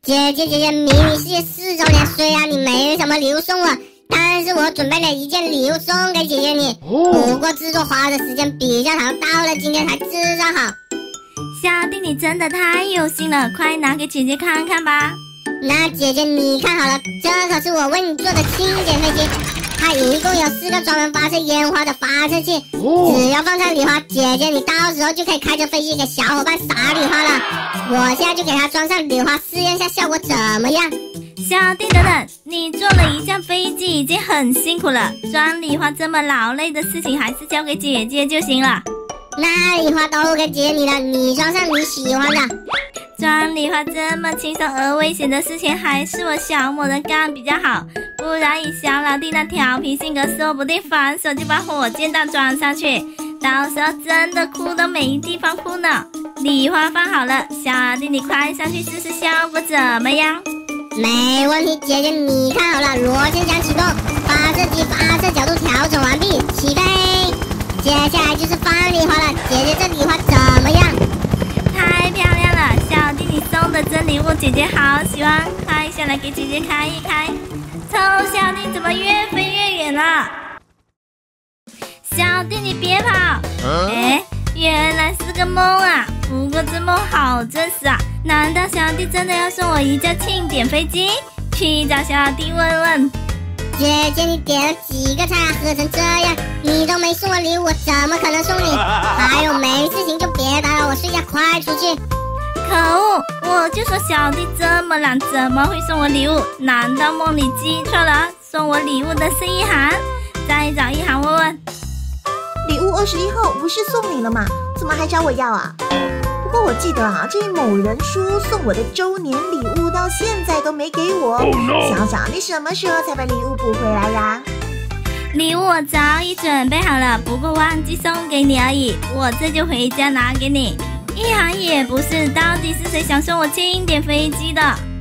姐，迷你世界4周年，虽然你没什么礼物送我，但是我准备了一件礼物送给姐姐你。不过制作花的时间比较长，到了今天才制造好。 小弟你真的太有心了，快拿给姐姐看看吧。 那姐姐你看好了，这可是我为你做的轻点飞机，它一共有4个专门发射烟花的发射器，只要放上礼花，姐姐你到时候就可以开着飞机给小伙伴撒礼花了。我现在就给它装上礼花，试验下效果怎么样。 小弟等等，你做了一架飞机已经很辛苦了，装礼花这么劳累的事情还是交给姐姐就行了。 那礼花都给姐姐你了，你装上你喜欢的。 装礼花这么轻松而危险的事情，还是我小某人干比较好，不然以小老弟那调皮性格，说不定反手就把火箭弹装上去，到时候真的哭都没地方哭呢。礼花放好了，小老弟你快上去试试效果怎么样？ 没问题，姐姐你看好了，螺旋桨启动，发射机发射角度调整完毕，起飞。接下来就是放礼花了，姐姐这礼花怎么样？ 太漂亮了，小弟你送的真礼物姐姐好喜欢，快下来给姐姐开一开。臭小弟怎么越飞越远了？小弟你别跑！原来是个梦啊，不过这梦好真实啊，难道小弟真的要送我一架庆典飞机？去找小弟问问。 姐姐你点了几个菜啊，喝成这样，你都没送我礼物，我怎么可能送你？还有没事情就别打扰我睡觉，快出去。 可恶，我就说小弟这么懒，怎么会送我礼物？难道梦里记错了？送我礼物的是一涵，再找一涵问问。 礼物21号不是送你了吗？怎么还找我要啊？不过我记得啊，这某人说送我的周年礼物到现在都没给我。小小，你什么时候才把礼物补回来呀？ 礼物我早已准备好了，不过忘记送给你而已，我这就回家拿给你。一涵也不是，到底是谁想送我轻点飞机的？